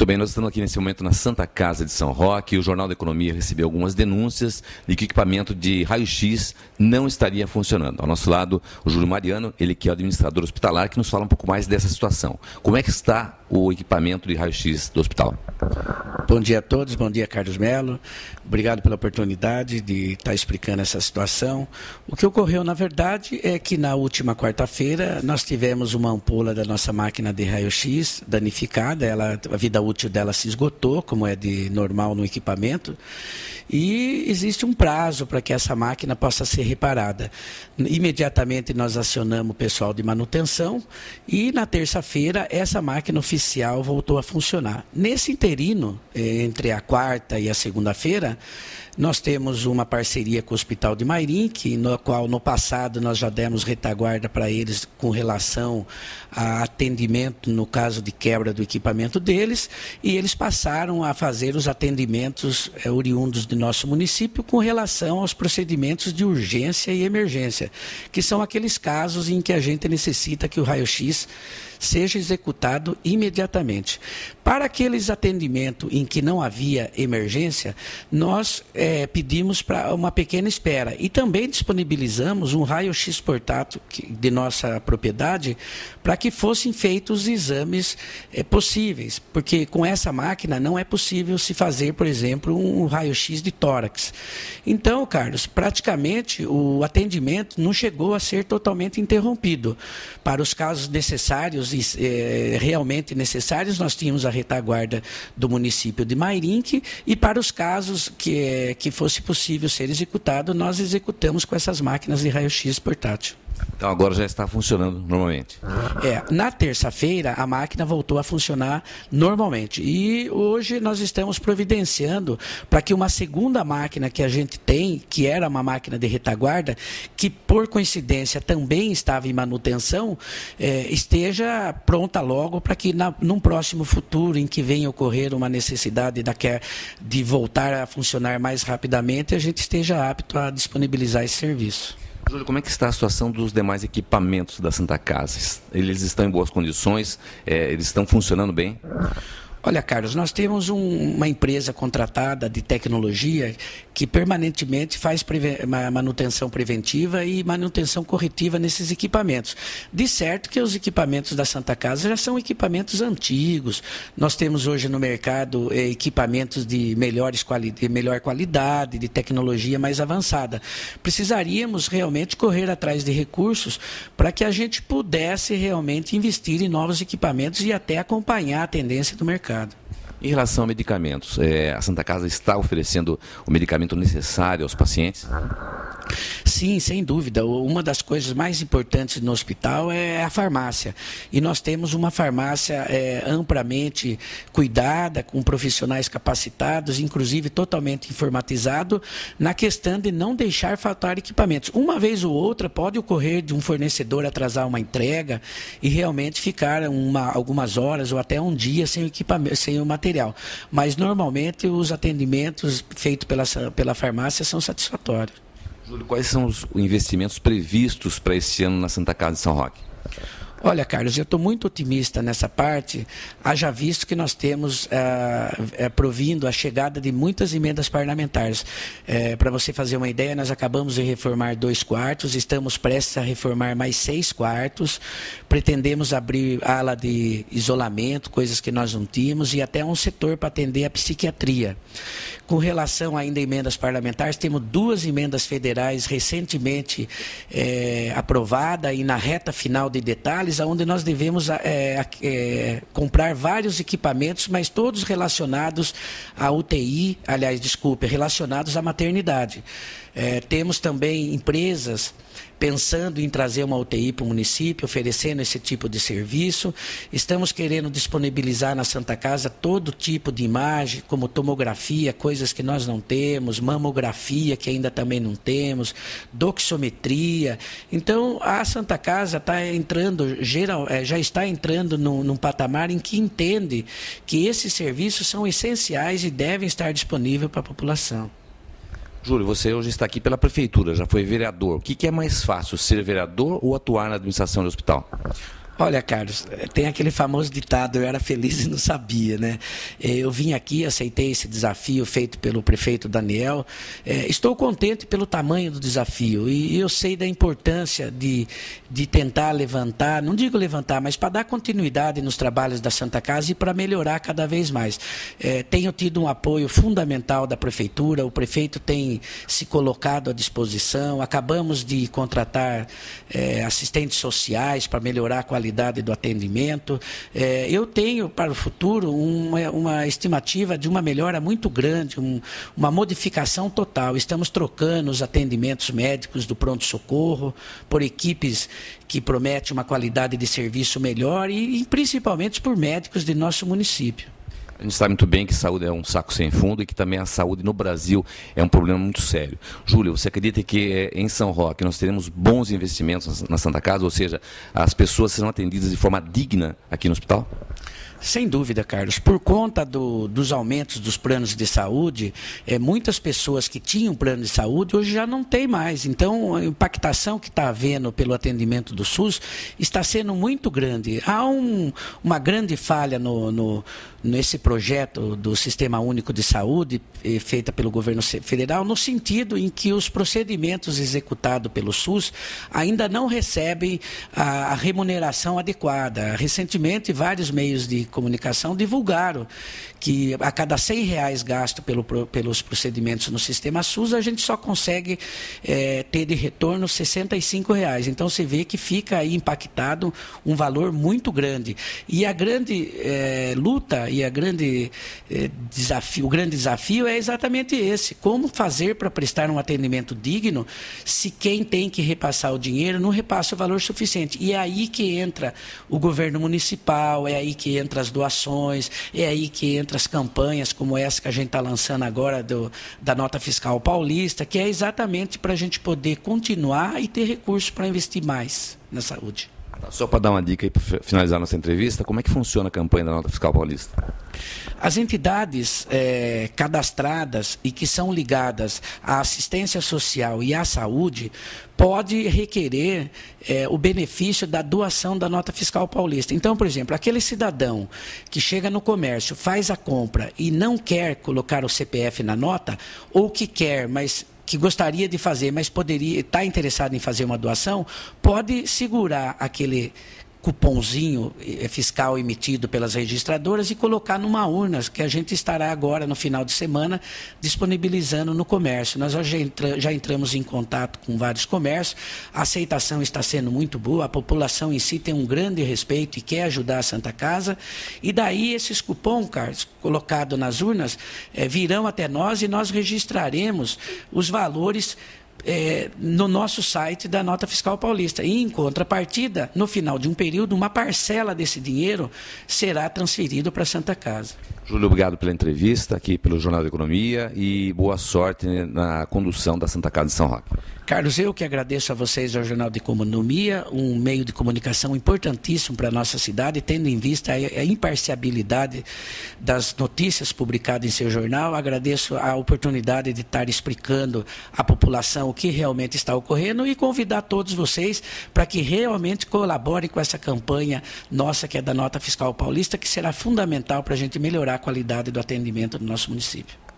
Muito bem, nós estamos aqui nesse momento na Santa Casa de São Roque. O Jornal da Economia recebeu algumas denúncias de que o equipamento de raio-x não estaria funcionando. Ao nosso lado, o Júlio Mariano, ele que é o administrador hospitalar, que nos fala um pouco mais dessa situação. Como é que está o equipamento de raio-x do hospital? Bom dia a todos, bom dia Carlos Melo. Obrigado pela oportunidade de estar explicando essa situação. O que ocorreu, na verdade, é que na última quarta-feira nós tivemos uma ampola da nossa máquina de raio-x danificada. A vida útil dela se esgotou, como é de normal no equipamento, e existe um prazo para que essa máquina possa ser reparada. Imediatamente nós acionamos o pessoal de manutenção e na terça-feira essa máquina oficial voltou a funcionar. Nesse interino, entre a quarta e a segunda-feira, nós temos uma parceria com o Hospital de Mairim, no qual no passado nós já demos retaguarda para eles com relação a atendimento no caso de quebra do equipamento deles, e eles passaram a fazer os atendimentos oriundos do nosso município com relação aos procedimentos de urgência e emergência, que são aqueles casos em que a gente necessita que o raio-x seja executado imediatamente. Para aqueles atendimentos em que não havia emergência, nós pedimos para uma pequena espera e também disponibilizamos um raio-x portátil de nossa propriedade para que fossem feitos os exames possíveis, porque com essa máquina não é possível se fazer, por exemplo, um raio-x de tórax. Então, Carlos, praticamente o atendimento não chegou a ser totalmente interrompido. Para os casos necessários realmente necessários, nós tínhamos a retaguarda do município de Mairim, e para os casos que fosse possível ser executado, nós executamos com essas máquinas de raio-x portátil. Então agora já está funcionando normalmente. Na terça-feira a máquina voltou a funcionar normalmente e hoje nós estamos providenciando para que uma segunda máquina que a gente tem, que era uma máquina de retaguarda, que por coincidência também estava em manutenção, esteja pronta logo para que num próximo futuro em que venha ocorrer uma necessidade de voltar a funcionar mais rapidamente, a gente esteja apto a disponibilizar esse serviço. Júlio, como é que está a situação dos demais equipamentos da Santa Casa? Eles estão em boas condições? Eles estão funcionando bem? Olha, Carlos, nós temos uma empresa contratada de tecnologia que permanentemente faz manutenção preventiva e manutenção corretiva nesses equipamentos. De certo que os equipamentos da Santa Casa já são equipamentos antigos. Nós temos hoje no mercado equipamentos de melhor qualidade, de tecnologia mais avançada. Precisaríamos realmente correr atrás de recursos para que a gente pudesse realmente investir em novos equipamentos e até acompanhar a tendência do mercado. Em relação a medicamentos, a Santa Casa está oferecendo o medicamento necessário aos pacientes? Sim, sem dúvida. Uma das coisas mais importantes no hospital é a farmácia. E nós temos uma farmácia amplamente cuidada, com profissionais capacitados, inclusive totalmente informatizado, na questão de não deixar faltar equipamentos. Uma vez ou outra pode ocorrer de um fornecedor atrasar uma entrega e realmente ficar algumas horas ou até um dia sem o equipamento, sem o material. Mas normalmente os atendimentos feitos pela farmácia são satisfatórios. Júlio, quais são os investimentos previstos para esse ano na Santa Casa de São Roque? Olha, Carlos, eu estou muito otimista nessa parte, haja visto que nós temos provindo a chegada de muitas emendas parlamentares. Para você fazer uma ideia, nós acabamos de reformar 2 quartos, estamos prestes a reformar mais 6 quartos, pretendemos abrir ala de isolamento, coisas que nós não tínhamos, e até um setor para atender a psiquiatria. Com relação ainda a emendas parlamentares, temos 2 emendas federais recentemente aprovadas e na reta final de detalhes, onde nós devemos comprar vários equipamentos, mas todos relacionados à UTI, relacionados à maternidade. Temos também empresas pensando em trazer uma UTI para o município, oferecendo esse tipo de serviço. Estamos querendo disponibilizar na Santa Casa todo tipo de imagem, como tomografia, coisas que nós não temos, mamografia, que ainda também não temos, doxometria. Então, a Santa Casa está entrando, já está entrando num patamar em que entende que esses serviços são essenciais e devem estar disponíveis para a população. Júlio, você hoje está aqui pela prefeitura, já foi vereador. O que é mais fácil, ser vereador ou atuar na administração do hospital? Olha, Carlos, tem aquele famoso ditado, eu era feliz e não sabia, né? Eu vim aqui, aceitei esse desafio feito pelo prefeito Daniel. Estou contente pelo tamanho do desafio e eu sei da importância de tentar levantar, não digo levantar, mas para dar continuidade nos trabalhos da Santa Casa e para melhorar cada vez mais. Tenho tido um apoio fundamental da prefeitura, o prefeito tem se colocado à disposição, acabamos de contratar assistentes sociais para melhorar a qualidade do atendimento. Eu tenho para o futuro uma estimativa de uma melhora muito grande, uma modificação total. Estamos trocando os atendimentos médicos do pronto-socorro por equipes que prometem uma qualidade de serviço melhor e principalmente por médicos de nosso município. A gente sabe muito bem que saúde é um saco sem fundo e que também a saúde no Brasil é um problema muito sério. Júlio, você acredita que em São Roque nós teremos bons investimentos na Santa Casa, ou seja, as pessoas serão atendidas de forma digna aqui no hospital? Sem dúvida, Carlos. Por conta dos aumentos dos planos de saúde, muitas pessoas que tinham plano de saúde hoje já não têm mais. Então, a impactação que está havendo pelo atendimento do SUS está sendo muito grande. Há uma grande falha nesse projeto do Sistema Único de Saúde, feita pelo governo federal, no sentido em que os procedimentos executados pelo SUS ainda não recebem a remuneração adequada. Recentemente, vários meios de comunicação divulgaram que a cada R$100 gasto pelos procedimentos no sistema SUS, a gente só consegue ter de retorno R$65. Então, você vê que fica aí impactado um valor muito grande. E a grande luta e o grande desafio é exatamente esse: como fazer para prestar um atendimento digno se quem tem que repassar o dinheiro não repassa o valor suficiente. E é aí que entra o governo municipal, é aí que entra as doações, é aí que entra as campanhas como essa que a gente está lançando agora da Nota Fiscal Paulista, que é exatamente para a gente poder continuar e ter recursos para investir mais na saúde. Só para dar uma dica aí para finalizar nossa entrevista, como é que funciona a campanha da Nota Fiscal Paulista? As entidades cadastradas e que são ligadas à assistência social e à saúde pode requerer o benefício da doação da Nota Fiscal Paulista. Então, por exemplo, aquele cidadão que chega no comércio, faz a compra e não quer colocar o CPF na nota, ou que quer, mas que gostaria de fazer, mas poderia estar interessado em fazer uma doação, pode segurar aquele cupomzinho fiscal emitido pelas registradoras e colocar numa urna que a gente estará agora no final de semana disponibilizando no comércio. Nós já entramos em contato com vários comércios, a aceitação está sendo muito boa, a população em si tem um grande respeito e quer ajudar a Santa Casa, e daí esses cupons, Carlos, colocados nas urnas, virão até nós e nós registraremos os valores no nosso site da Nota Fiscal Paulista. E, em contrapartida, no final de um período, uma parcela desse dinheiro será transferido para a Santa Casa. Júlio, obrigado pela entrevista aqui pelo Jornal da Economia e boa sorte na condução da Santa Casa de São Roque. Carlos, eu que agradeço a vocês ao Jornal de Economia, um meio de comunicação importantíssimo para a nossa cidade, tendo em vista a imparcialidade das notícias publicadas em seu jornal. Agradeço a oportunidade de estar explicando à população o que realmente está ocorrendo e convidar todos vocês para que realmente colaborem com essa campanha nossa, que é da Nota Fiscal Paulista, que será fundamental para a gente melhorar a qualidade do atendimento do nosso município.